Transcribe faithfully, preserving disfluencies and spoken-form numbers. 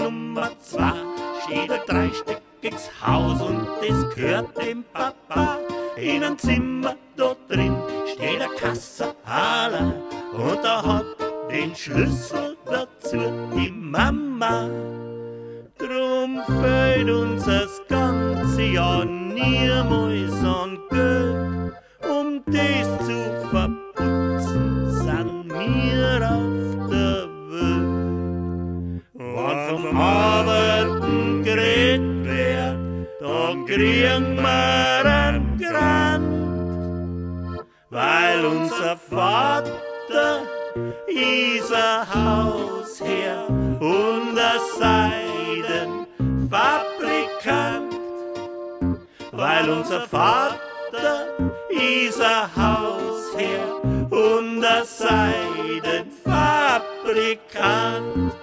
Nummer zwei steht ein dreistöckiges Haus und das gehört dem Papa. In einem Zimmer da drin steht ein Kasserhaler und da hat den Schlüssel dazu die Mama. Drum fällt uns das ganze Jahr niemals an Geld, um das zu verputzen, sind wir auf der Welt. Wenn vom Arbeiten geredet wird, dann kriegen wir einen Grand, weil unser Vater ist ein Hausherr und ein Seidenfabrikant, weil unser Vater ist ein Hausherr und ein Seidenfabrikant.